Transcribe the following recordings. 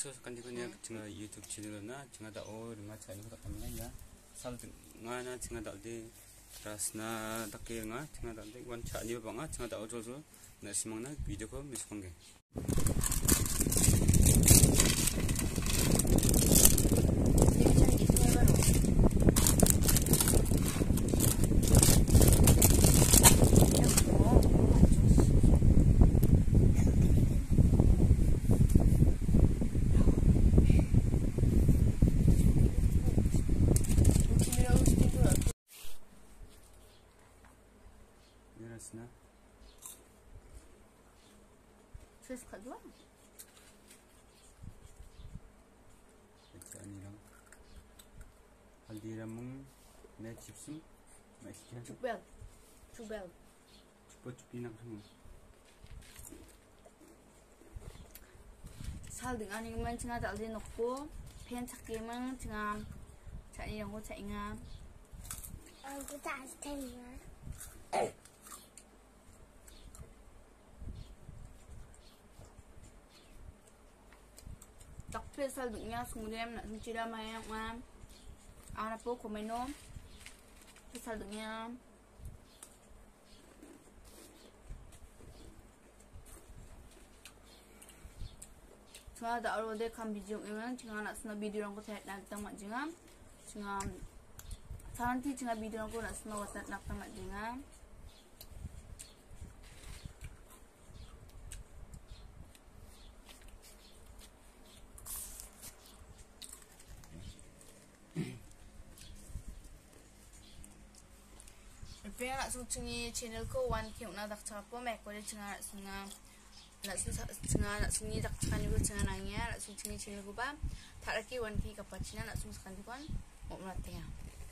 Rimchaksoa Sakantikon cenga YouTube channelna cenga da ringa channel ko tamna ya Sal Dingana Rasna tarie cenga da wan chani banga cenga da jojo na simangna video ko miskonge Rasna. Terus kedua. Anilang. Haldiramung na chipsum. Masih Cubel. Cepat pinang semua. Sal Dingana man cenga dalde nokko pen chakki man cenga chani yang ko chainga. Aku tak tanya. Takpe Sal Dingana sungdem nak cira mayang mam. Ana po komeno. Sal Dingana cenga da aro de kam video ngan cenga nak sna video rang ko tet nak tamak jinga cenga santi cenga video rang ko nak sna watat nak tamak jinga Pia nak sungi channel ko 1K nak dak chapo mek ko de cenga nak sungi dak chani ko cenga nangya nak sungi channel ko ba taraki 1K kapachina nak sungi sakantikon mo mratya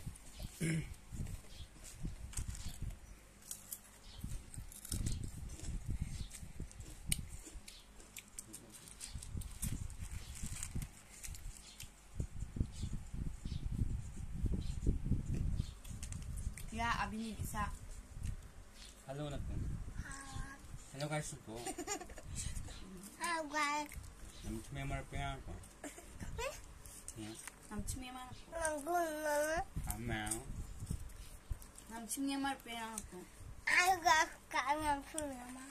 ya abini bisa Halo nak. Halo guys po. Agak. Namcme mar pia ko. Ya. namchimye mar Nanggung. Amao. namchimye mar pia ko Agak kangen sama.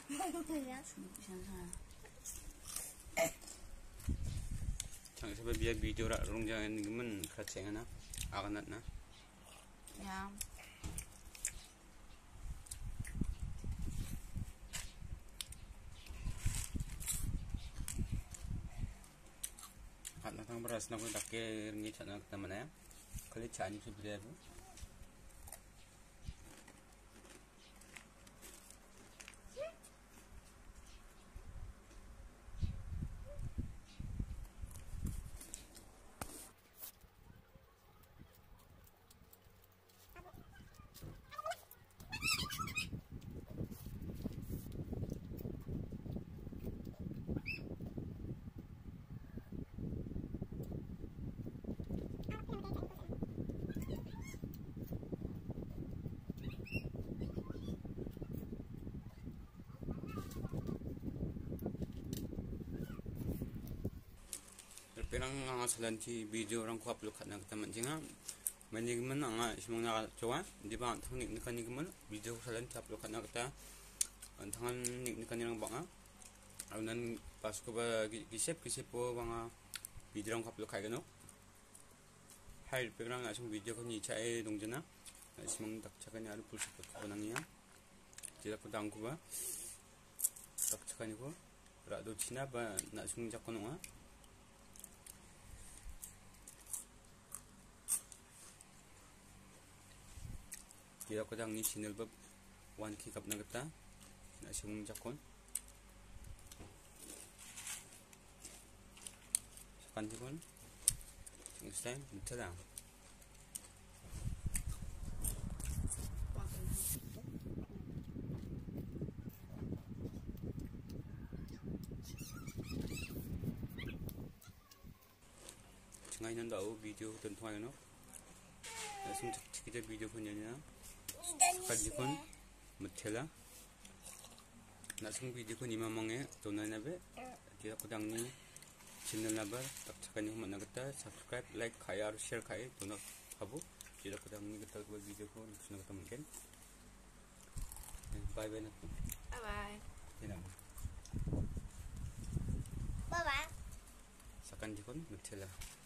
Chang sebab biar video rak rong jangan gemen kacengana. Akanatna. ya Natang beras nak pakai ringi cakap kita mana ya? Kalau cani tu bila tu? Perang ngasalanti video orang ko upload kana kita manjinga manigman anga simong na chowa di ba thangnik ni kanigman video salanti upload kana kita antangan nik ni kanirang banga aunan pasko ba gisep po banga video orang ko upload kai gano hai perang asung video ko ni chae dongjana simong dak chakani aru pulsa ko nangiya jila ko dangku ba dak chakani ko rado china ba na sung jakono Kita ko dang ni channel bab 1K kap na gata na siyong jakon Sakantikon next time tada cengai nan dau video tentuai no langsung kita video punya Sakantikon mutela nasung video ko ni mamangnya to na nabe dia ko dang ni channel number tak cakani mana kita subscribe like kaya share kaya tu nak habu tidak kita mungkin kita buat video ko nak kita mungkin bye bye nak Bye bye. tidak Bye bye. Sakantikon Nutella